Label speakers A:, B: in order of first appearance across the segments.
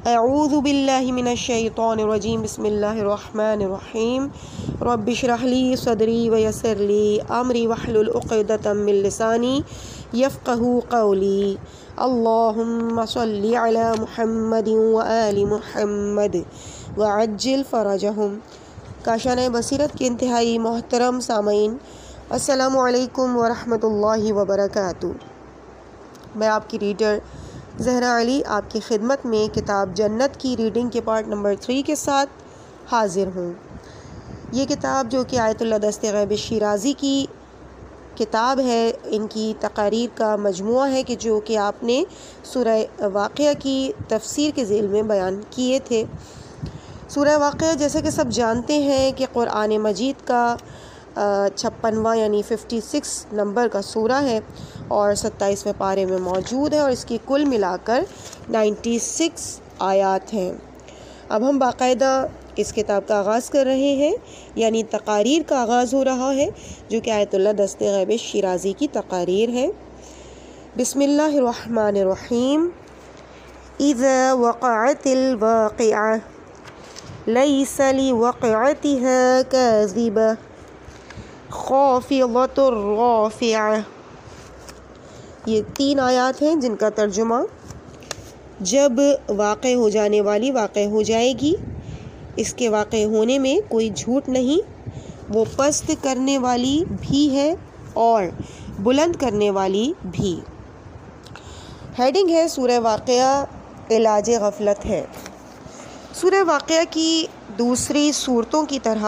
A: اعوذ باللہ من الشیطان الرجیم بسم اللہ الرحمن الرحیم رب اشرح لی صدری ویسر لی امری واحلل عقدۃ من لسانی یفقہوا قولی اللہم صلی علی محمد وآل محمد وعجل فرجہم۔ کاشانہ بصیرت کے انتہائی محترم سامعین، السلام علیکم ورحمۃ اللہ وبرکاتہ۔ میں آپ کی ریڈر زہرا علی آپ کی خدمت میں کتاب جنت کی ریڈنگ کے پارٹ نمبر 3 کے ساتھ حاضر ہوں۔ یہ کتاب جو کہ آیت اللہ دست غیب شیرازی کی کتاب ہے، ان کی تقاریر کا مجموعہ ہے کہ جو کہ آپ نے سورہ واقعہ کی تفسیر کے ذیل میں بیان کیے تھے۔ سورہ واقعہ جیسے کہ سب جانتے ہیں کہ قرآن مجید کا 56واں یعنی 56 نمبر کا سورہ ہے اور 27ویں پارے میں موجود ہے، اور اس کی کل ملا کر 96 آیات ہیں۔ اب ہم باقاعدہ اس کتاب کا آغاز کر رہے ہیں، یعنی تقاریر کا آغاز ہو رہا ہے جو کہ آیت اللہ دست غیب شیرازی کی تقاریر ہے۔ بسم اللہ الرحمن الرحیم۔ اذا وقعت الواقعہ لیس لوقعتها کاذبہ خافضۃ رافعہ۔ یہ 3 آیات ہیں جن کا ترجمہ جب واقع ہو جانے والی واقع ہو جائے گی، اس کے واقع ہونے میں کوئی جھوٹ نہیں، وہ پست کرنے والی بھی ہے اور بلند کرنے والی بھی۔ ہیڈنگ ہے سورہ واقعہ علاج غفلت ہے۔ سورہ واقعہ کی دوسری صورتوں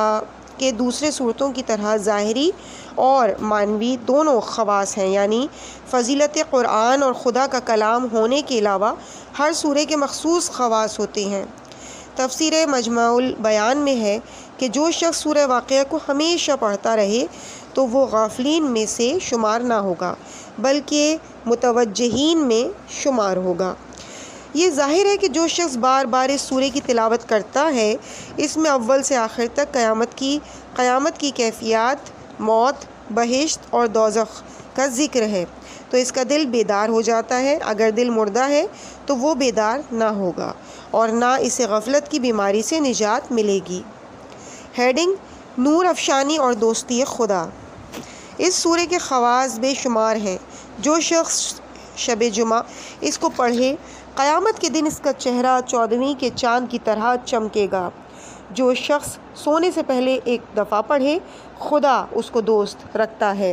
A: کی طرح ظاہری اور معنوی دونوں خواص ہیں، یعنی فضیلت قرآن اور خدا کا کلام ہونے کے علاوہ ہر سورے کے مخصوص خواص ہوتے ہیں۔ تفسیر مجمع البیان میں ہے کہ جو شخص سورہ واقعہ کو ہمیشہ پڑھتا رہے تو وہ غافلین میں سے شمار نہ ہوگا بلکہ متوجہین میں شمار ہوگا۔ یہ ظاہر ہے کہ جو شخص بار بار اس سورے کی تلاوت کرتا ہے، اس میں اول سے آخر تک قیامت کی کیفیات، موت، بہشت اور دوزخ کا ذکر ہے، تو اس کا دل بیدار ہو جاتا ہے۔ اگر دل مردہ ہے تو وہ بیدار نہ ہوگا اور نہ اسے غفلت کی بیماری سے نجات ملے گی۔ ہیڈنگ نور افشانی اور دوستی خدا۔ اس سورے کے خواص بے شمار ہیں۔ جو شخص شب جمعہ اس کو پڑھے، قیامت کے دن اس کا چہرہ 14ویں کے چاند کی طرح چمکے گا۔ جو شخص سونے سے پہلے ایک دفعہ پڑھے، خدا اس کو دوست رکھتا ہے۔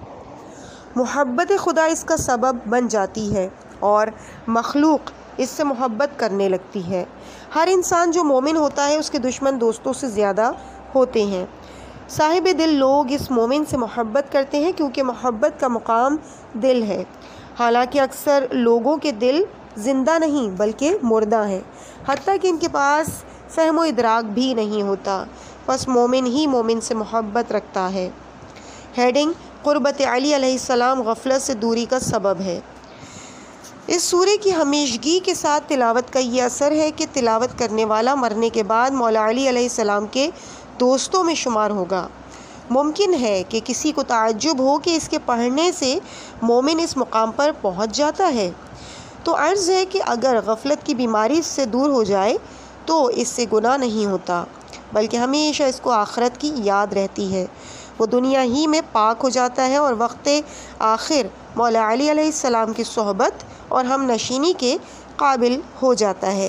A: محبت خدا اس کا سبب بن جاتی ہے اور مخلوق اس سے محبت کرنے لگتی ہے۔ ہر انسان جو مومن ہوتا ہے اس کے دشمن دوستوں سے زیادہ ہوتے ہیں۔ صاحب دل لوگ اس مومن سے محبت کرتے ہیں کیونکہ محبت کا مقام دل ہے، حالانکہ اکثر لوگوں کے دل زندہ نہیں بلکہ مردہ ہیں، حتیٰ کہ ان کے پاس فہم و ادراک بھی نہیں ہوتا، بس مومن ہی مومن سے محبت رکھتا ہے۔ ہیڈنگ قربت علی علیہ السلام غفلت سے دوری کا سبب ہے۔ اس سورے کی ہمیشگی کے ساتھ تلاوت کا یہ اثر ہے کہ تلاوت کرنے والا مرنے کے بعد مولا علی علیہ السلام کے دوستوں میں شمار ہوگا۔ ممکن ہے کہ کسی کو تعجب ہو کہ اس کے پڑھنے سے مومن اس مقام پر پہنچ جاتا ہے، تو عرض ہے کہ اگر غفلت کی بیماری اس سے دور ہو جائے تو اس سے گناہ نہیں ہوتا بلکہ ہمیشہ اس کو آخرت کی یاد رہتی ہے، وہ دنیا ہی میں پاک ہو جاتا ہے اور وقت آخر مولا علی علیہ السلام کی صحبت اور ہم نشینی کے قابل ہو جاتا ہے۔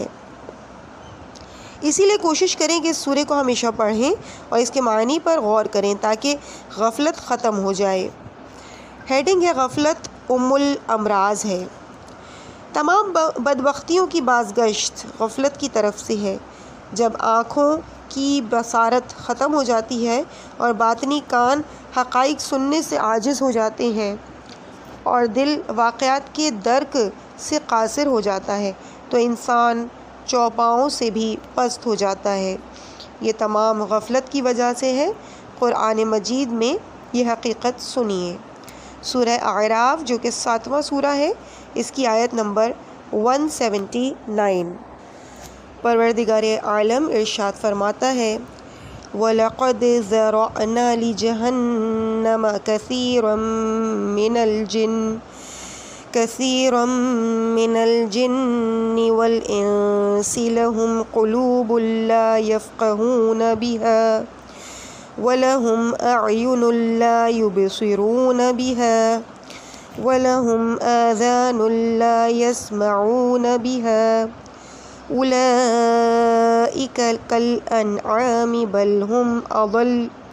A: اسی لیے کوشش کریں کہ اس سورے کو ہمیشہ پڑھیں اور اس کے معنی پر غور کریں تاکہ غفلت ختم ہو جائے۔ ہیڈنگ ہے غفلت ام الامراض ہے۔ تمام بدبختیوں کی بازگشت غفلت کی طرف سے ہے۔ جب آنکھوں کی بصارت ختم ہو جاتی ہے اور باطنی کان حقائق سننے سے عاجز ہو جاتے ہیں اور دل واقعات کے درک سے قاصر ہو جاتا ہے تو انسان چوپاؤں سے بھی پست ہو جاتا ہے۔ یہ تمام غفلت کی وجہ سے ہے۔ قرآن مجید میں یہ حقیقت سنیے۔ سورہ اعراف جو کہ 7واں سورہ ہے، اس کی آیت نمبر 179۔ پروردگار عالم ارشاد فرماتا ہے وَلَقَدْ ذَرَأْنَا لِجَهَنَّمَ كَثِيرًا مِنَ الْجِنِّ كثيرا من الجن والإنس لهم قلوب لا يفقهون بها ولهم أعين لا يبصرون بها ولهم آذان لا يسمعون بها أولئك كالأنعام بل هم أضل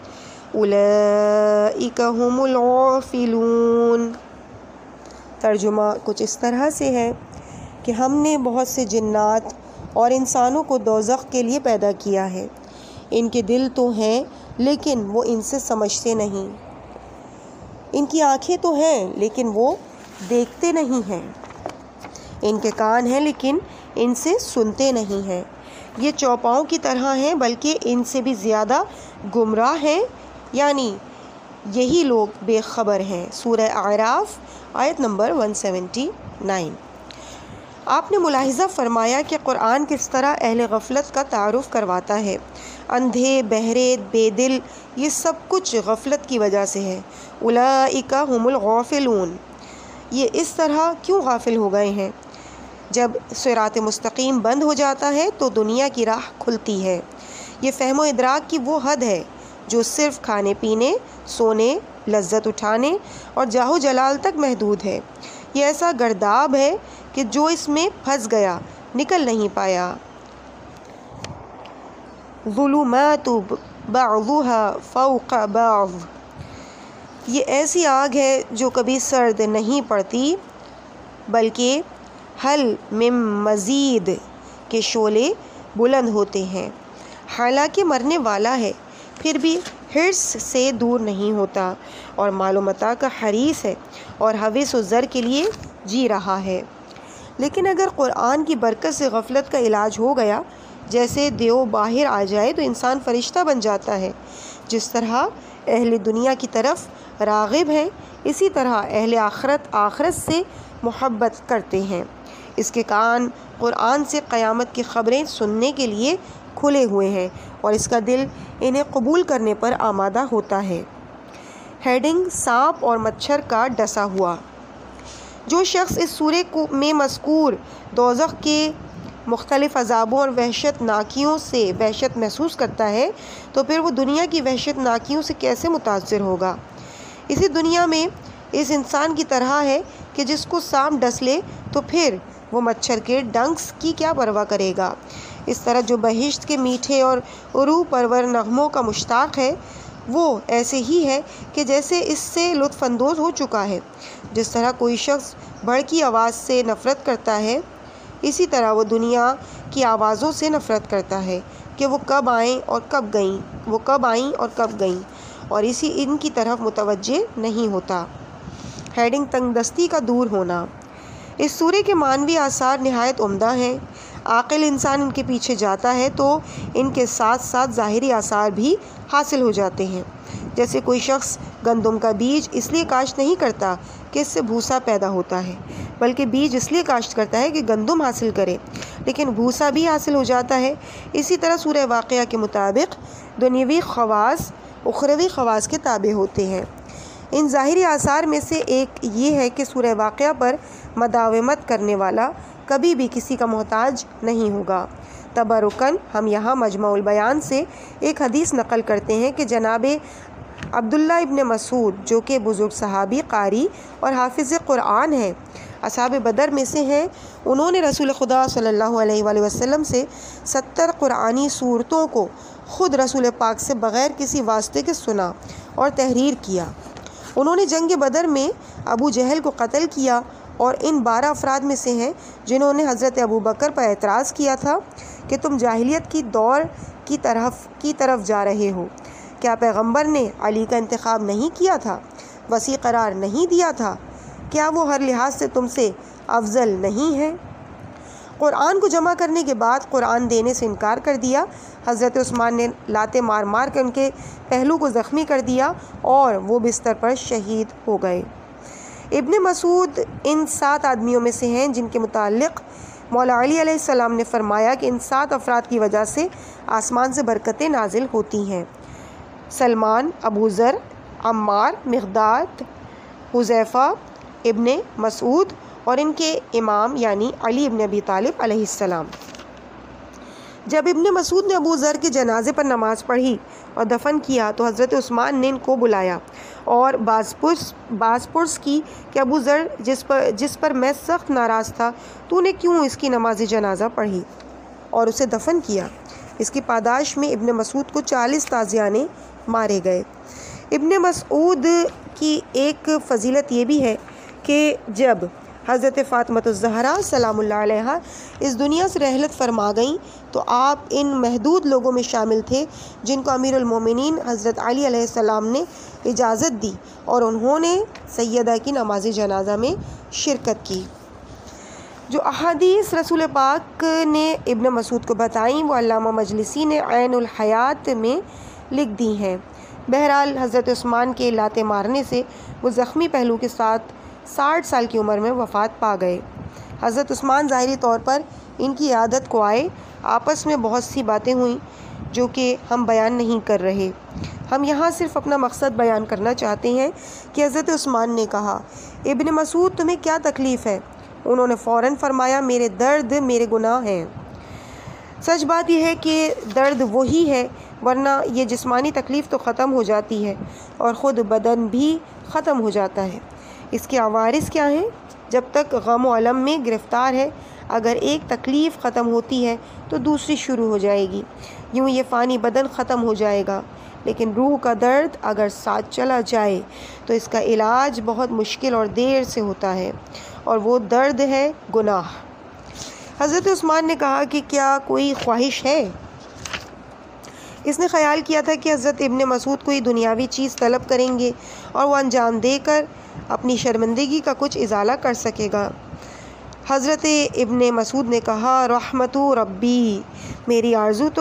A: أولئك هم الغافلون۔ ترجمہ کچھ اس طرح سے ہے کہ ہم نے بہت سے جنات اور انسانوں کو دوزخ کے لیے پیدا کیا ہے۔ ان کے دل تو ہیں لیکن وہ ان سے سمجھتے نہیں، ان کی آنکھیں تو ہیں لیکن وہ دیکھتے نہیں ہیں، ان کے کان ہیں لیکن ان سے سنتے نہیں ہیں، یہ چوپاؤں کی طرح ہیں بلکہ ان سے بھی زیادہ گمراہ ہیں، یعنی یہی لوگ بے خبر ہیں۔ سورہ اعراف آیت نمبر 179۔ آپ نے ملاحظہ فرمایا کہ قرآن کس طرح اہل غفلت کا تعارف کرواتا ہے۔ اندھے، بہرے، بے دل، یہ سب کچھ غفلت کی وجہ سے ہے۔ اولئک هم الغافلون، یہ اس طرح کیوں غافل ہو گئے ہیں؟ جب صراط مستقیم بند ہو جاتا ہے تو دنیا کی راہ کھلتی ہے۔ یہ فہم و ادراک کی وہ حد ہے جو صرف کھانے پینے، سونے، لذت اٹھانے اور جاہ و جلال تک محدود ہے۔ یہ ایسا گرداب ہے کہ جو اس میں پھنس گیا نکل نہیں پایا۔ ظلمات بعضها فوق بعض، یہ ایسی آگ ہے جو کبھی سرد نہیں پڑتی بلکہ حل من مزید کے شعلے بلند ہوتے ہیں۔ حالانکہ مرنے والا ہے پھر بھی حرص سے دور نہیں ہوتا اور مال و متاع کا حریص ہے اور حوث و زر کے لیے جی رہا ہے۔ لیکن اگر قرآن کی برکت سے غفلت کا علاج ہو گیا، جیسے دیو باہر آ جائے تو انسان فرشتہ بن جاتا ہے۔ جس طرح اہل دنیا کی طرف راغب ہیں اسی طرح اہل آخرت سے محبت کرتے ہیں۔ اس کے کان قرآن سے قیامت کی خبریں سننے کے لیے کھلے ہوئے ہیں اور اس کا دل انہیں قبول کرنے پر آمادہ ہوتا ہے۔ ہیڈنگ: سانپ اور مچھر کا ڈسا ہوا۔ جو شخص اس سورے میں مذکور دوزخ کے مختلف عذابوں اور وحشت ناکیوں سے وحشت محسوس کرتا ہے تو پھر وہ دنیا کی وحشت ناکیوں سے کیسے متاثر ہوگا؟ اسی دنیا میں اس انسان کی طرح ہے کہ جس کو سانپ ڈس لے تو پھر وہ مچھر کے ڈنکس کی کیا پرواہ کرے گا۔ اس طرح جو بہشت کے میٹھے اور روح پرور نغموں کا مشتاق ہے وہ ایسے ہی ہے کہ جیسے اس سے لطف اندوز ہو چکا ہے۔ جس طرح کوئی شخص بھڑکی آواز سے نفرت کرتا ہے اسی طرح وہ دنیا کی آوازوں سے نفرت کرتا ہے کہ وہ کب آئیں اور کب گئیں اور ان کی طرف متوجہ نہیں ہوتا۔ ہیڈنگ: تنگ دستی کا دور ہونا۔ اس سورے کے معنوی آثار نہایت عمدہ ہیں۔ عاقل انسان ان کے پیچھے جاتا ہے تو ان کے ساتھ ساتھ ظاہری آثار بھی حاصل ہو جاتے ہیں۔ جیسے کوئی شخص گندم کا بیج اس لیے کاشت نہیں کرتا کہ اس سے بھوسا پیدا ہوتا ہے بلکہ بیج اس لیے کاشت کرتا ہے کہ گندم حاصل کرے، لیکن بھوسا بھی حاصل ہو جاتا ہے۔ اسی طرح سورہ واقعہ کے مطابق دنیوی خواص اخروی خواص کے تابع ہوتے ہیں۔ ان ظاہری آثار میں سے ایک یہ ہے کہ سورہ واقعہ پر مداومت کرنے والا کبھی بھی کسی کا محتاج نہیں ہوگا۔ تبرکاً ہم یہاں مجمع البیان سے ایک حدیث نقل کرتے ہیں کہ جناب عبداللہ ابن مسعود جو کہ بزرگ صحابی، قاری اور حافظ قرآن ہیں، اصحاب بدر میں سے ہیں، انہوں نے رسول خدا صلی اللہ علیہ وآلہ وسلم سے 70 قرآنی صورتوں کو خود رسول پاک سے بغیر کسی واسطے کے سنا اور تحریر کیا۔ انہوں نے جنگ بدر میں ابو جہل کو قتل کیا اور ان 12 افراد میں سے ہیں جنہوں نے حضرت ابو بکر پر اعتراض کیا تھا کہ تم جاہلیت کی دور کی طرف جا رہے ہو۔ کیا پیغمبر نے علی کا انتخاب نہیں کیا تھا؟ وسیع قرار نہیں دیا تھا؟ کیا وہ ہر لحاظ سے تم سے افضل نہیں ہے؟ قرآن کو جمع کرنے کے بعد قرآن دینے سے انکار کر دیا۔ حضرت عثمان نے لاتیں مار مار کر ان کے پہلو کو زخمی کر دیا اور وہ بستر پر شہید ہو گئے۔ ابن مسعود ان 7 آدمیوں میں سے ہیں جن کے متعلق مولا علی علیہ السلام نے فرمایا کہ ان 7 افراد کی وجہ سے آسمان سے برکتیں نازل ہوتی ہیں: سلمان، ابو ذر، عمار، مقداد، حذیفہ ابن مسعود اور ان کے امام یعنی علی ابن ابی طالب علیہ السلام۔ جب ابن مسعود نے ابو ذر کے جنازے پر نماز پڑھی اور دفن کیا تو حضرت عثمان نے ان کو بلایا اور باز پرس کی کہ ابو ذر جس پر میں سخت ناراض تھا تو نے کیوں اس کی نماز جنازہ پڑھی اور اسے دفن کیا؟ اس کی پاداش میں ابن مسعود کو 40 تازیانے مارے گئے۔ ابن مسعود کی ایک فضیلت یہ بھی ہے کہ جب حضرت فاطمہ الزہرا سلام اللہ علیہا اس دنیا سے رحلت فرما گئیں تو آپ ان محدود لوگوں میں شامل تھے جن کو امیر المومنین حضرت علی علیہ السلام نے اجازت دی اور انہوں نے سیدہ کی نماز جنازہ میں شرکت کی۔ جو احادیث رسول پاک نے ابن مسعود کو بتائیں وہ علامہ مجلسی نے عین الحیات میں لکھ دی ہیں۔ بہرحال حضرت عثمان کے لاتے مارنے سے وہ زخمی پہلو کے ساتھ 60 سال کی عمر میں وفات پا گئے۔ حضرت عثمان ظاہری طور پر ان کی عیادت کو آئے، آپس میں بہت سی باتیں ہوئیں جو کہ ہم بیان نہیں کر رہے۔ ہم یہاں صرف اپنا مقصد بیان کرنا چاہتے ہیں کہ حضرت عثمان نے کہا، ابن مسعود تمہیں کیا تکلیف ہے؟ انہوں نے فوراً فرمایا، میرے درد میرے گناہ ہیں۔ سچ بات یہ ہے کہ درد وہی ہے، ورنہ یہ جسمانی تکلیف تو ختم ہو جاتی ہے اور خود بدن بھی ختم ہو جاتا ہے۔ اس کے عوارض کیا ہیں؟ جب تک غم و الم میں گرفتار ہے، اگر ایک تکلیف ختم ہوتی ہے تو دوسری شروع ہو جائے گی، یوں یہ فانی بدن ختم ہو جائے گا۔ لیکن روح کا درد اگر ساتھ چلا جائے تو اس کا علاج بہت مشکل اور دیر سے ہوتا ہے، اور وہ درد ہے گناہ۔ حضرت عثمان نے کہا کہ کیا کوئی خواہش ہے؟ اس نے خیال کیا تھا کہ حضرت ابن مسعود کوئی دنیاوی چیز طلب کریں گے اور وہ انجام دے کر اپنی شرمندگی کا کچھ ازالہ کر سکے گا۔ حضرت ابن مسعود نے کہا، رحمت ربی، میری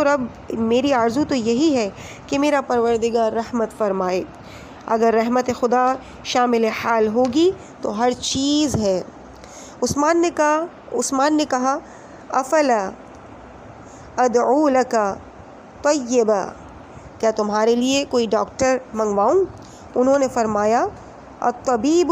A: آرزو تو یہی ہے کہ میرا پروردگار رحمت فرمائے۔ اگر رحمت خدا شامل حال ہوگی تو ہر چیز ہے۔ عثمان نے کہا، افلا ادعو لک طیبا، کیا تمہارے لیے کوئی ڈاکٹر منگواؤں؟ انہوں نے فرمایا، الطبیب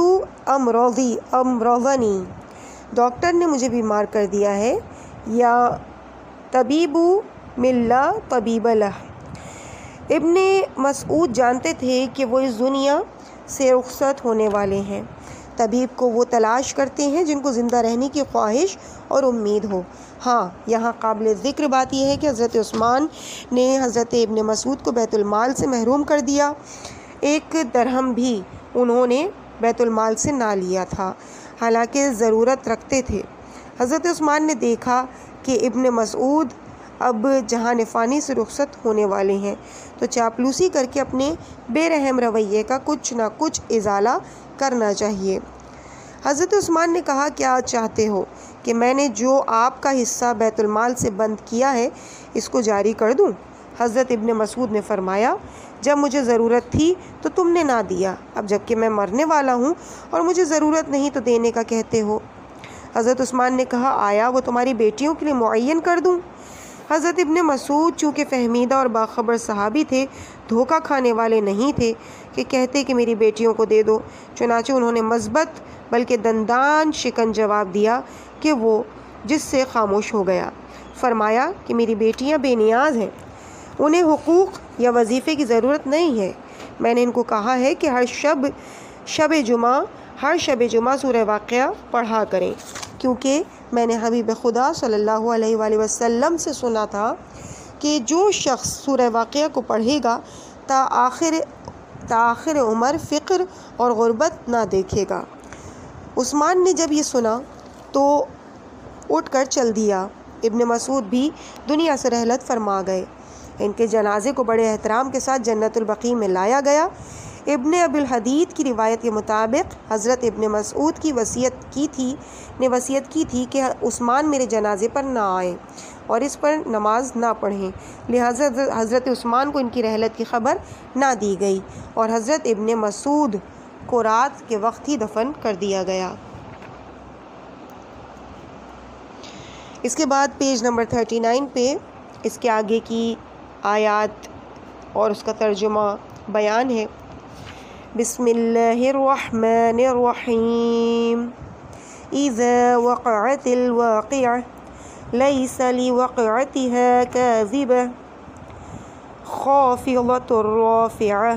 A: امرضنی، ڈاکٹر نے مجھے بیمار کر دیا ہے، یا طبیب من لا طبیب لہ۔ ابن مسعود جانتے تھے کہ وہ اس دنیا سے رخصت ہونے والے ہیں۔ طبیب کو وہ تلاش کرتے ہیں جن کو زندہ رہنے کی خواہش اور امید ہو۔ ہاں، یہاں قابل ذکر بات یہ ہے کہ حضرت عثمان نے حضرت ابن مسعود کو بیت المال سے محروم کر دیا، 1 درہم بھی انہوں نے بیت المال سے نہ لیا تھا، حالانکہ ضرورت رکھتے تھے۔ حضرت عثمان نے دیکھا کہ ابن مسعود اب جہان فانی سے رخصت ہونے والے ہیں تو چاپلوسی کر کے اپنے بے رحم رویے کا کچھ نہ کچھ ازالہ کرنا چاہیے۔ حضرت عثمان نے کہا، کیا چاہتے ہو کہ میں نے جو آپ کا حصہ بیت المال سے بند کیا ہے اس کو جاری کر دوں؟ حضرت ابن مسعود نے فرمایا، جب مجھے ضرورت تھی تو تم نے نہ دیا، اب جب کہ میں مرنے والا ہوں اور مجھے ضرورت نہیں تو دینے کا کہتے ہو۔ حضرت عثمان نے کہا، آیا وہ تمہاری بیٹیوں کے لیے معین کر دوں؟ حضرت ابن مسعود چونکہ فہمیدہ اور باخبر صحابی تھے، دھوکہ کھانے والے نہیں تھے کہ کہتے کہ میری بیٹیوں کو دے دو، چنانچہ انہوں نے مثبت بلکہ دندان شکن جواب دیا کہ وہ جس سے خاموش ہو گیا۔ فرمایا کہ میری بیٹیاں بے نیاز ہیں، انہیں حقوق یا وظیفے کی ضرورت نہیں ہے۔ میں نے ان کو کہا ہے کہ ہر شب جمعہ سورہ واقعہ پڑھا کریں، کیونکہ میں نے حبیب خدا صلی اللہ علیہ وآلہ وسلم سے سنا تھا کہ جو شخص سورہ واقعہ کو پڑھے گا تا آخر عمر فقر اور غربت نہ دیکھے گا۔ عثمان نے جب یہ سنا تو اٹھ کر چل دیا۔ ابن مسعود بھی دنیا سے رحلت فرما گئے۔ ان کے جنازے کو بڑے احترام کے ساتھ جنت البقیع میں لایا گیا۔ ابن ابی الحدید کی روایت کے مطابق حضرت ابن مسعود نے وصیت کی تھی کہ عثمان میرے جنازے پر نہ آئیں اور اس پر نماز نہ پڑھیں، لہٰذا حضرت عثمان کو ان کی رحلت کی خبر نہ دی گئی اور حضرت ابن مسعود کو رات کے وقت ہی دفن کر دیا گیا۔ اس کے بعد پیج نمبر 39 پہ اس کے آگے کی آیات اور اس کا ترجمہ بیان ہے۔ بسم اللہ الرحمن الرحیم، اذا وقعت الواقعة لیس لوقعتها کاذبة خافضة رافعة۔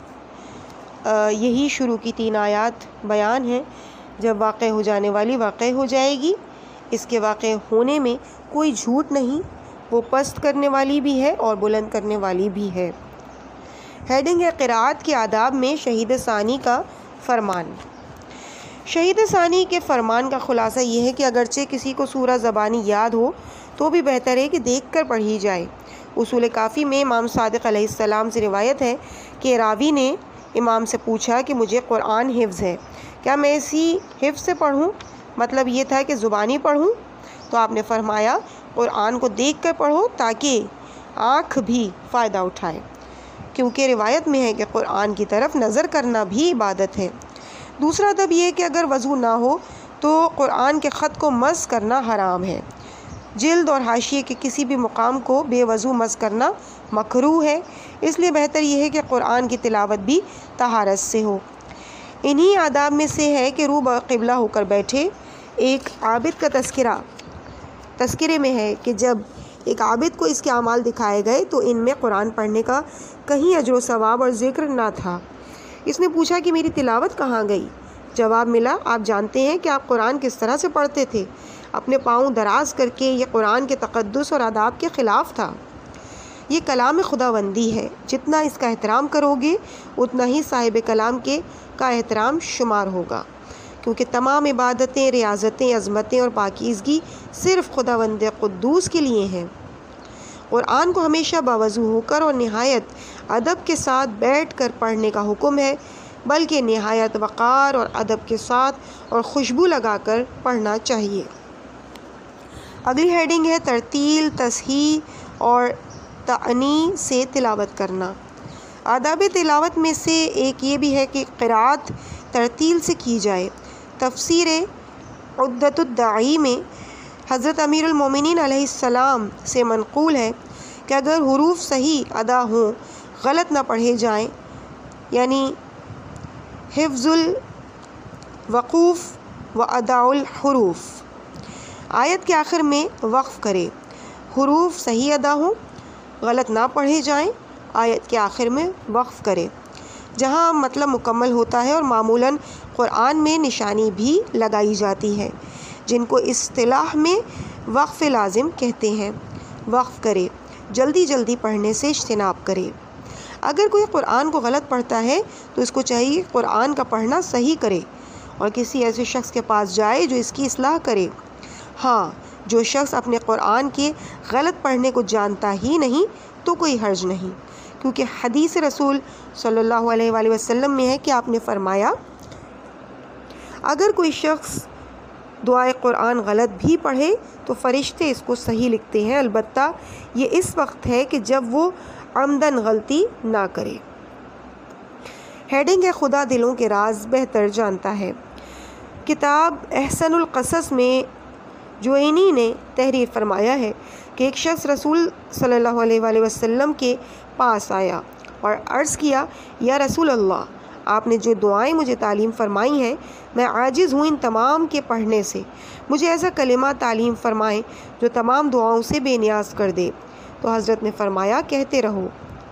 A: یہی شروع کی 3 آیات بیان ہیں جب واقع ہو جانے والی واقع ہو جائے گی، اس کے واقع ہونے میں کوئی جھوٹ نہیں، وہ پست کرنے والی بھی ہے اور بلند کرنے والی بھی ہے۔ ہیڈنگ ہے قرأت کے آداب میں شہید ثانی کا فرمان۔ شہید ثانی کے فرمان کا خلاصہ یہ ہے کہ اگرچہ کسی کو سورہ زبانی یاد ہو تو بھی بہتر ہے کہ دیکھ کر پڑھی جائے۔ اصول کافی میں امام صادق علیہ السلام سے روایت ہے کہ راوی نے امام سے پوچھا کہ مجھے قرآن حفظ ہے، کیا میں اسی حفظ سے پڑھوں؟ مطلب یہ تھا کہ زبانی پڑھوں؟ تو آپ نے فرمایا قرآن کو دیکھ کر پڑھو تاکہ آنکھ بھی فائدہ اٹھائے، کیونکہ روایت میں ہے کہ قرآن کی طرف نظر کرنا بھی عبادت ہے۔ دوسرا ادب یہ ہے کہ اگر وضو نہ ہو تو قرآن کے خط کو مس کرنا حرام ہے۔ جلد اور حاشیے کے کسی بھی مقام کو بے وضو مس کرنا مکروہ ہے، اس لیے بہتر یہ ہے کہ قرآن کی تلاوت بھی طہارت سے ہو۔ انہی آداب میں سے ہے کہ رو قبلہ ہو کر بیٹھے۔ ایک عابد کا تذکرے میں ہے کہ جب ایک عابد کو اس کے اعمال دکھائے گئے تو ان میں قرآن پڑھنے کا کہیں اجر و ثواب اور ذکر نہ تھا۔ اس نے پوچھا کہ میری تلاوت کہاں گئی؟ جواب ملا، آپ جانتے ہیں کہ آپ قرآن کس طرح سے پڑھتے تھے، اپنے پاؤں دراز کر کے۔ یہ قرآن کے تقدس اور آداب کے خلاف تھا۔ یہ کلام خداوندی ہے، جتنا اس کا احترام کرو گے اتنا ہی صاحب کلام کا احترام شمار ہوگا، کیونکہ تمام عبادتیں، ریاضتیں، عظمتیں اور پاکیزگی صرف خداوند قدوس کے لیے ہیں۔ قرآن کو ہمیشہ باوضو ہو کر اور نہایت ادب کے ساتھ بیٹھ کر پڑھنے کا حکم ہے، بلکہ نہایت وقار اور ادب کے ساتھ اور خوشبو لگا کر پڑھنا چاہیے۔ اگلی ہیڈنگ ہے ترتیل، تصحیح اور تعنی سے تلاوت کرنا۔ آداب تلاوت میں سے ایک یہ بھی ہے کہ قرأت ترتیل سے کی جائے۔ تفسیر عدۃ الداعی میں حضرت امیر المومنین علیہ السلام سے منقول ہے کہ اگر حروف صحیح ادا ہوں، غلط نہ پڑھے جائیں، یعنی حفظ الوقوف و ادا الحروف، آیت کے آخر میں وقف کرے، حروف صحیح ادا ہوں، غلط نہ پڑھے جائیں، آیت کے آخر میں وقف کرے، جہاں مطلب مکمل ہوتا ہے، اور معمولاً قرآن میں نشانی بھی لگائی جاتی ہے جن کو اصطلاح میں وقف لازم کہتے ہیں۔ وقف کرے، جلدی جلدی پڑھنے سے اجتناب کرے۔ اگر کوئی قرآن کو غلط پڑھتا ہے تو اس کو چاہیے قرآن کا پڑھنا صحیح کرے اور کسی ایسے شخص کے پاس جائے جو اس کی اصلاح کرے۔ ہاں، جو شخص اپنے قرآن کے غلط پڑھنے کو جانتا ہی نہیں تو کوئی حرج نہیں، کیونکہ حدیث رسول صلی اللہ علیہ وآلہ وسلم میں ہے کہ آپ نے فرمایا اگر کوئی شخص دعائے قرآن غلط بھی پڑھے تو فرشتے اس کو صحیح لکھتے ہیں، البتہ یہ اس وقت ہے کہ جب وہ عمدن غلطی نہ کرے۔ ہیڈنگ ہے خدا دلوں کے راز بہتر جانتا ہے۔ کتاب احسن القصص میں جوینی نے تحریر فرمایا ہے کہ ایک شخص رسول صلی اللہ علیہ وآلہ وسلم کے پاس آیا اور عرض کیا، یا رسول اللہ، آپ نے جو دعائیں مجھے تعلیم فرمائی ہیں میں عاجز ہوں ان تمام کے پڑھنے سے، مجھے ایسا کلمہ تعلیم فرمائیں جو تمام دعاؤں سے بے نیاز کر دے۔ تو حضرت نے فرمایا، کہتے رہو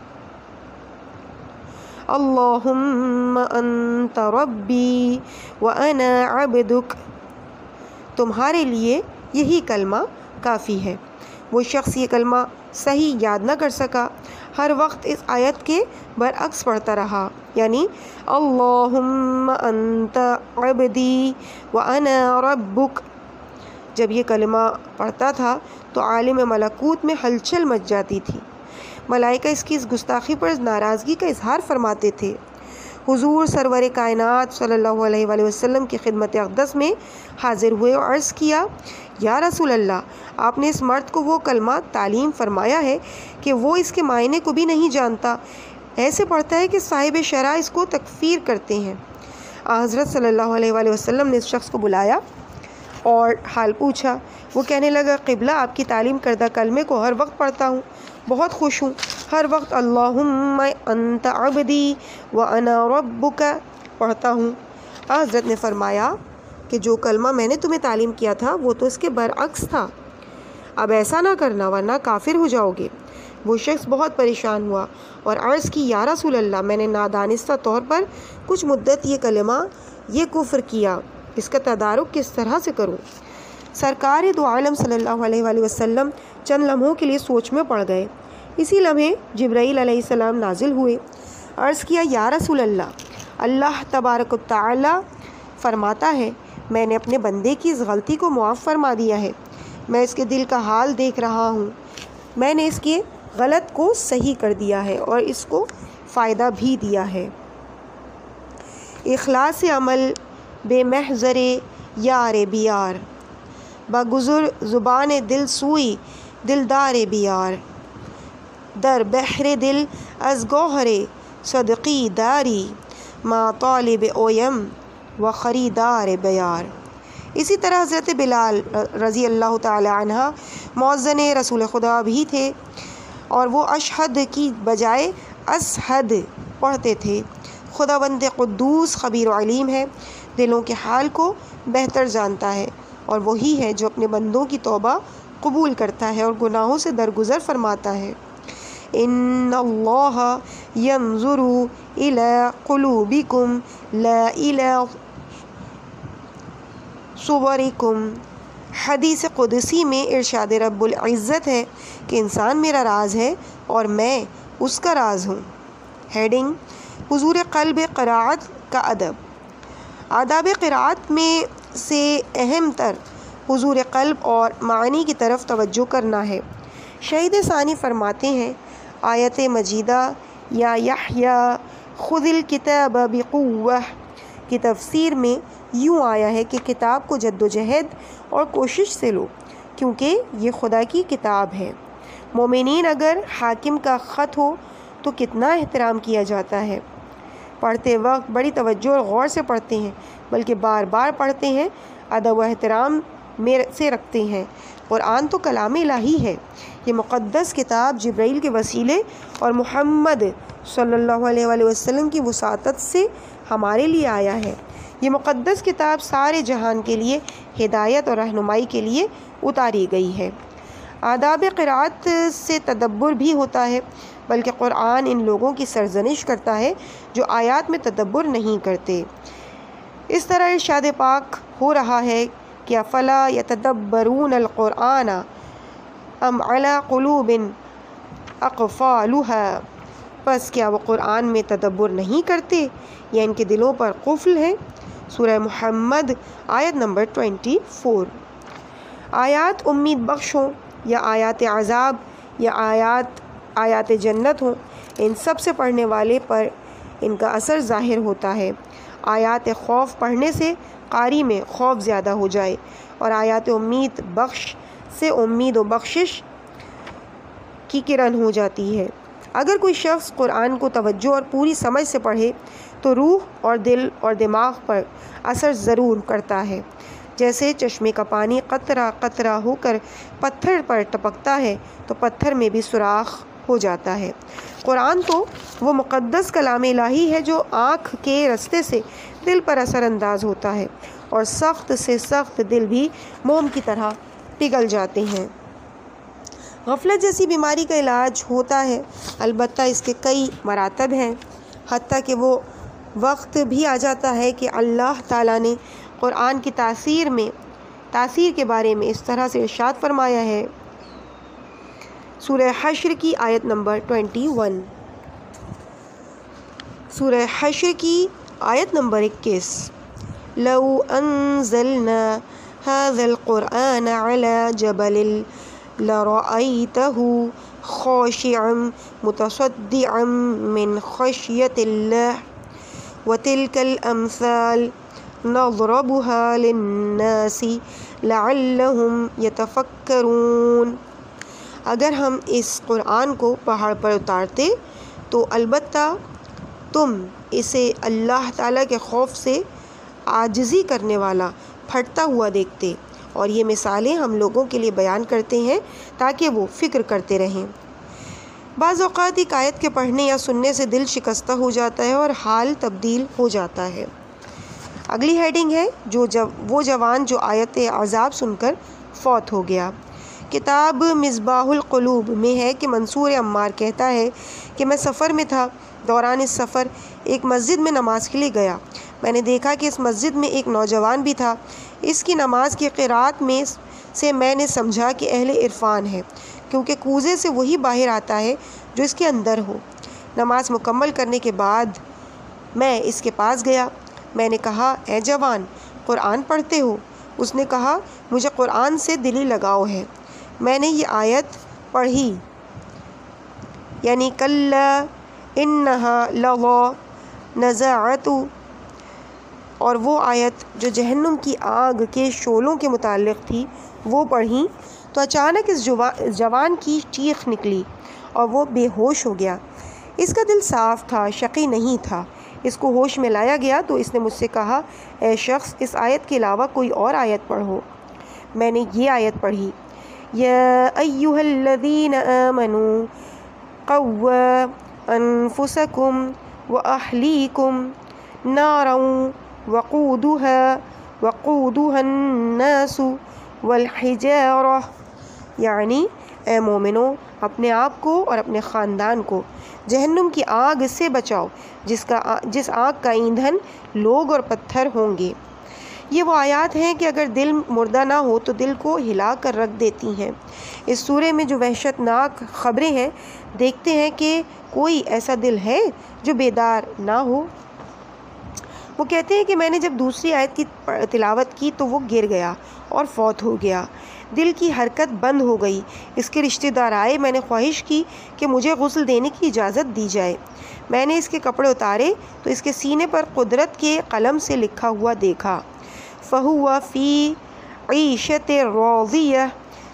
A: اللہم انت ربی وانا عبدک، تمہارے لیے یہی کلمہ کافی ہے۔ وہ شخص یہ کلمہ صحیح یاد نہ کر سکا، ہر وقت اس آیت کے برعکس پڑھتا رہا، یعنی اللہم انت عبدی وانا ربک۔ جب یہ کلمہ پڑھتا تھا تو عالم ملکوت میں ہلچل مچ جاتی تھی، ملائکہ اس کی اس گستاخی پر ناراضگی کا اظہار فرماتے تھے۔ حضور سرور کائنات صلی اللہ علیہ وآلہ وسلم کی خدمت اقدس میں حاضر ہوئے اور عرض کیا، یا رسول اللہ، آپ نے اس مرد کو وہ کلمہ تعلیم فرمایا ہے کہ وہ اس کے معنی کو بھی نہیں جانتا، ایسے پڑھتا ہے کہ صاحب شرع اس کو تکفیر کرتے ہیں۔ حضرت صلی اللہ علیہ وآلہ وسلم نے اس شخص کو بلایا اور حال پوچھا۔ وہ کہنے لگا، قبلہ، آپ کی تعلیم کردہ کلمے کو ہر وقت پڑھتا ہوں، بہت خوش ہوں، ہر وقت اللہم انت عبدی وانا ربک پڑھتا ہوں۔ حضرت نے فرمایا، کہ جو کلمہ میں نے تمہیں تعلیم کیا تھا وہ تو اس کے برعکس تھا، اب ایسا نہ کرنا ورنہ کافر ہو جاؤ گے۔ وہ شخص بہت پریشان ہوا اور عرض کی یا رسول اللہ، میں نے نادانستہ طور پر کچھ مدت یہ کلمہ یہ کفر کیا، اس کا تدارک کس طرح سے کروں؟ سرکار دو عالم صلی اللہ علیہ وآلہ وسلم چند لمحوں کے لیے سوچ میں پڑ گئے۔ اسی لمحے جبرائیل علیہ السلام نازل ہوئے۔ عرض کیا یا رسول اللہ، اللہ تبارک و تعالی فرماتا ہے میں نے اپنے بندے کی اس غلطی کو معاف فرما دیا ہے، میں اس کے دل کا حال دیکھ رہا ہوں، میں نے اس کے غلط کو صحیح کر دیا ہے اور اس کو فائدہ بھی دیا ہے۔ اخلاص عمل بے محضر یار بیار، بگزر زبان دل سوئی دلدار بیار، در بحر دل از گوہر صدقی داری، ما طالب اویم و خریدار بیار۔ اسی طرح حضرت بلال رضی اللہ تعالی عنہ مؤذن رسول خدا بھی تھے اور وہ اشہد کی بجائے اشہد پڑھتے تھے۔ خداوند قدوس خبیر و علیم ہے، دلوں کے حال کو بہتر جانتا ہے، اور وہی ہے جو اپنے بندوں کی توبہ قبول کرتا ہے اور گناہوں سے درگزر فرماتا ہے۔ ان اللہ ینظر الی قلوبکم لا الی صورکم۔ حدیث قدسی میں ارشاد رب العزت ہے کہ انسان میرا راز ہے اور میں اس کا راز ہوں۔ ہیڈنگ: حضور قلب قرأت کا ادب۔ آداب قرأت میں سے اہم تر حضور قلب اور معانی کی طرف توجہ کرنا ہے۔ شہید ثانی فرماتے ہیں آیت مجیدہ یا یحییٰ خذ الکتاب بقوہ کی تفسیر میں یوں آیا ہے کہ کتاب کو جد و جہد اور کوشش سے لو، کیونکہ یہ خدا کی کتاب ہے۔ مومنین اگر حاکم کا خط ہو تو کتنا احترام کیا جاتا ہے، پڑھتے وقت بڑی توجہ اور غور سے پڑھتے ہیں، بلکہ بار بار پڑھتے ہیں، ادب و احترام سے رکھتے ہیں۔ قرآن تو کلام الہی ہے، یہ مقدس کتاب جبرائیل کے وسیلے اور محمد صلی اللہ علیہ وآلہ وسلم کی وساطت سے ہمارے لیے آیا ہے۔ یہ مقدس کتاب سارے جہان کے لیے ہدایت اور رہنمائی کے لیے اتاری گئی ہے۔ آداب قرأت سے تدبر بھی ہوتا ہے، بلکہ قرآن ان لوگوں کی سرزنش کرتا ہے جو آیات میں تدبر نہیں کرتے۔ اس طرح ارشاد پاک ہو رہا ہے کہ افلا یتدبرون القرآن ام علی قلوب اقفالها، پس کیا وہ قرآن میں تدبر نہیں کرتے یا ان کے دلوں پر قفل ہے؟ سورہ محمد آیت نمبر 24۔ آیات امید بخش ہوں یا آیات عذاب یا آیات جنت ہوں، ان سب سے پڑھنے والے پر ان کا اثر ظاہر ہوتا ہے۔ آیات خوف پڑھنے سے قاری میں خوف زیادہ ہو جائے، اور آیات امید بخش سے امید و بخشش کی کرن ہو جاتی ہے۔ اگر کوئی شخص قرآن کو توجہ اور پوری سمجھ سے پڑھے تو روح اور دل اور دماغ پر اثر ضرور کرتا ہے۔ جیسے چشمے کا پانی قطرہ قطرہ ہو کر پتھر پر ٹپکتا ہے تو پتھر میں بھی سوراخ ہو جاتا ہے۔ قرآن تو وہ مقدس کلام الہی ہے جو آنکھ کے رستے سے دل پر اثر انداز ہوتا ہے، اور سخت سے سخت دل بھی موم کی طرح پگھل جاتے ہیں۔ غفلت جیسی بیماری کا علاج ہوتا ہے، البتہ اس کے کئی مراتب ہیں، حتیٰ کہ وہ وقت بھی آ جاتا ہے کہ اللہ تعالیٰ نے قرآن کی تاثیر کے بارے میں اس طرح سے ارشاد فرمایا ہے۔ سورہ حشر کی آیت نمبر 21۔ سورہ حشر کی آیت نمبر 21۔ لو انزلنا هذا القرآن على جبل لرأيته خاشعا متصدعا من خشية الله وتلك الأمثال نضربها للناس لعلهم يتفكرون۔ اگر ہم اس قرآن کو پہاڑ پر اتارتے تو البتہ تم اسے اللہ تعالیٰ کے خوف سے عاجزی کرنے والا پھٹتا ہوا دیکھتے، اور یہ مثالیں ہم لوگوں کے لیے بیان کرتے ہیں تاکہ وہ فکر کرتے رہیں۔ بعض اوقات ایک آیت کے پڑھنے یا سننے سے دل شکستہ ہو جاتا ہے اور حال تبدیل ہو جاتا ہے۔ اگلی ہیڈنگ ہے وہ جوان جو آیت عذاب سن کر فوت ہو گیا۔ کتاب مصباح القلوب میں ہے کہ منصور عمار کہتا ہے کہ میں سفر میں تھا۔ دوران اس سفر ایک مسجد میں نماز کے لیے گیا۔ میں نے دیکھا کہ اس مسجد میں ایک نوجوان بھی تھا۔ اس کی نماز کی قرات میں سے میں نے سمجھا کہ اہل عرفان ہے، کیونکہ کوزے سے وہی باہر آتا ہے جو اس کے اندر ہو۔ نماز مکمل کرنے کے بعد میں اس کے پاس گیا۔ میں نے کہا، اے جوان، قرآن پڑھتے ہو؟ اس نے کہا، مجھے قرآن سے دلی لگاؤ ہے۔ میں نے یہ آیت پڑھی، یعنی کلا انہا لظی نزاعۃ، اور وہ آیت جو جہنم کی آگ کے شعلوں کے متعلق تھی وہ پڑھی تو اچانک اس جوان کی چیخ نکلی اور وہ بے ہوش ہو گیا۔ اس کا دل صاف تھا، شقی نہیں تھا۔ اس کو ہوش میں لایا گیا تو اس نے مجھ سے کہا، اے شخص، اس آیت کے علاوہ کوئی اور آیت پڑھو۔ میں نے یہ آیت پڑھی، یا ایھا الذین آمنوا قوا انفسکم واہلیکم نارا وقودها الناس والحجارہ، یعنی اے مومنو، اپنے آپ کو اور اپنے خاندان کو جہنم کی آگ سے بچاؤ جس آگ کا ایندھن لوگ اور پتھر ہوں گے۔ یہ وہ آیات ہیں کہ اگر دل مردہ نہ ہو تو دل کو ہلا کر رکھ دیتی ہیں۔ اس سورے میں جو وحشت ناک خبریں ہیں، دیکھتے ہیں کہ کوئی ایسا دل ہے جو بیدار نہ ہو۔ وہ کہتے ہیں کہ میں نے جب دوسری آیت کی تلاوت کی تو وہ گر گیا اور فوت ہو گیا۔ دل کی حرکت بند ہو گئی۔ اس کے رشتہ دار آئے۔ میں نے خواہش کی کہ مجھے غسل دینے کی اجازت دی جائے۔ میں نے اس کے کپڑے اتارے تو اس کے سینے پر قدرت کے قلم سے لکھا ہوا دیکھا، فَهُوَ فِي عِيشَةٍ رَاضِيَةٍ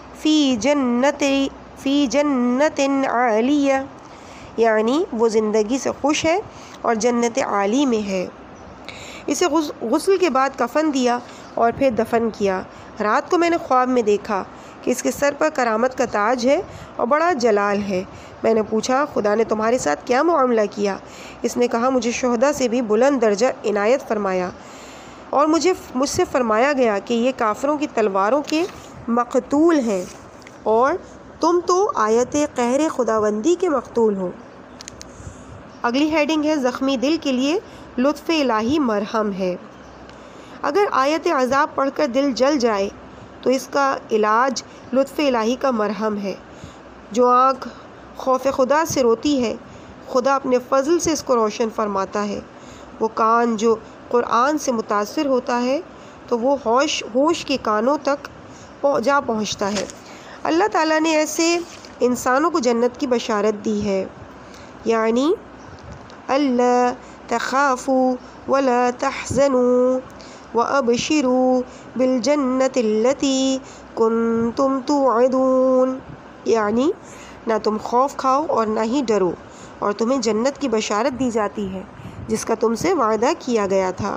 A: فِي جَنَّةٍ عَالِيَةٍ، یعنی وہ زندگی سے خوش ہے اور جنت عالی میں ہے۔ اسے غسل کے بعد کفن دیا اور پھر دفن کیا۔ رات کو میں نے خواب میں دیکھا کہ اس کے سر پر کرامت کا تاج ہے اور بڑا جلال ہے۔ میں نے پوچھا، خدا نے تمہارے ساتھ کیا معاملہ کیا؟ اس نے کہا، مجھے شہداء سے بھی بلند درجہ عنایت فرمایا اور مجھ سے فرمایا گیا کہ یہ کافروں کی تلواروں کے مقتول ہیں اور تم تو آیت قہر خداوندی کے مقتول ہو۔ اگلی ہیڈنگ ہے، زخمی دل کے لیے لطف الہی مرہم ہے۔ اگر آیت عذاب پڑھ کر دل جل جائے تو اس کا علاج لطف الہی کا مرہم ہے۔ جو آنکھ خوف خدا سے روتی ہے، خدا اپنے فضل سے اس کو روشن فرماتا ہے۔ وہ کان جو قرآن سے متاثر ہوتا ہے تو وہ ہوش کے کانوں تک جا پہنچتا ہے۔ اللہ تعالیٰ نے ایسے انسانوں کو جنت کی بشارت دی ہے، یعنی اللہ تخافوا ولا تحزنوا وابشروا بالجنة التي كنتم توعدون، یعنی نہ تم خوف کھاؤ اور نہ ہی ڈرو، اور تمہیں جنت کی بشارت دی جاتی ہے جس کا تم سے وعدہ کیا گیا تھا۔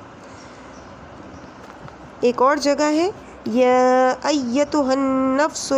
A: ایک اور جگہ ہے، یا ایتھا النفس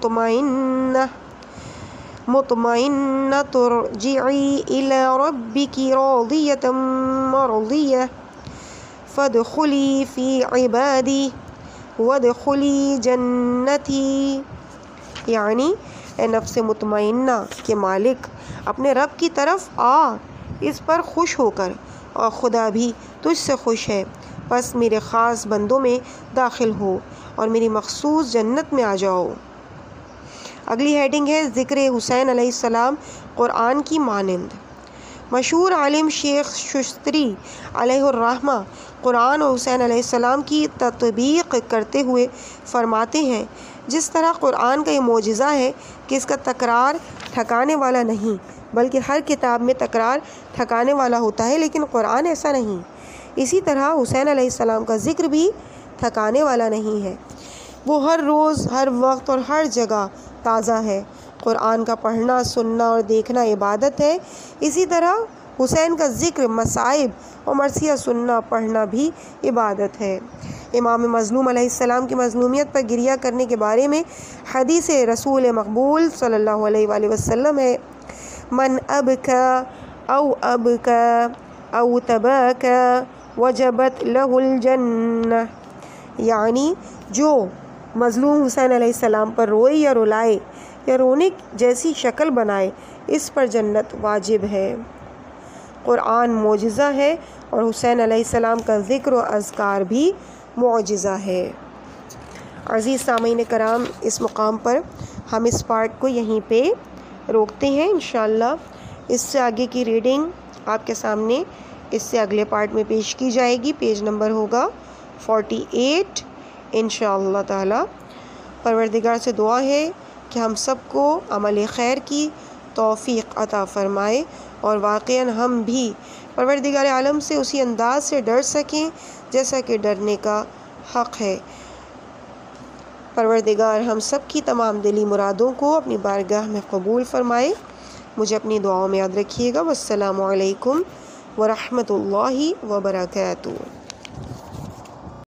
A: مطمئنة ارجعی الی ربک راضیة مرضیة فادخلی فی عبادی وادخلی جنتی، یعنی اے نفس مطمئنہ کے مالک، اپنے رب کی طرف آ اس پر خوش ہو کر، اور خدا بھی تجھ سے خوش ہے، پس میرے خاص بندوں میں داخل ہو اور میری مخصوص جنت میں آ جاؤ۔ اگلی ہیڈنگ ہے، ذکر حسین علیہ السلام قرآن کی مانند۔ مشہور عالم شیخ شستری علیہ الرحمہ قرآن اور حسین علیہ السلام کی تطبیق کرتے ہوئے فرماتے ہیں، جس طرح قرآن کا یہ معجزہ ہے کہ اس کا تکرار تھکانے والا نہیں، بلکہ ہر کتاب میں تکرار تھکانے والا ہوتا ہے، لیکن قرآن ایسا نہیں۔ اسی طرح حسین علیہ السلام کا ذکر بھی تھکانے والا نہیں ہے، وہ ہر روز، ہر وقت اور ہر جگہ تازہ ہے۔ قرآن کا پڑھنا، سننا اور دیکھنا عبادت ہے، اسی طرح حسین کا ذکر، مصائب اور مرثیہ سننا، پڑھنا بھی عبادت ہے۔ امام مظلوم علیہ السلام کی مظلومیت پر گریہ کرنے کے بارے میں حدیث رسول مقبول صلی اللہ علیہ وآلہ وسلم ہے، من ابکا او تباکا وجبت لہ الجنہ، یعنی جو مظلوم حسین علیہ السلام پر روئے یا رلائے یا رونے جیسی شکل بنائے اس پر جنت واجب ہے۔ قرآن معجزہ ہے اور حسین علیہ السلام کا ذکر و اذکار بھی معجزہ ہے۔ عزیز سامعین کرام، اس مقام پر ہم اس پارٹ کو یہیں پہ روکتے ہیں۔ انشاءاللہ اس سے آگے کی ریڈنگ آپ کے سامنے اس سے اگلے پارٹ میں پیش کی جائے گی۔ پیج نمبر ہوگا 48 انشاءاللہ تعالی۔ پروردگار سے دعا ہے کہ ہم سب کو عمل خیر کی توفیق عطا فرمائے اور واقعاً ہم بھی پروردگار عالم سے اسی انداز سے ڈر سکیں جیسا کہ ڈرنے کا حق ہے۔ پروردگار ہم سب کی تمام دلی مرادوں کو اپنی بارگاہ میں قبول فرمائے۔ مجھے اپنی دعاؤں میں یاد رکھیے گا۔ والسلام علیکم ورحمۃ اللہ وبرکاتہ۔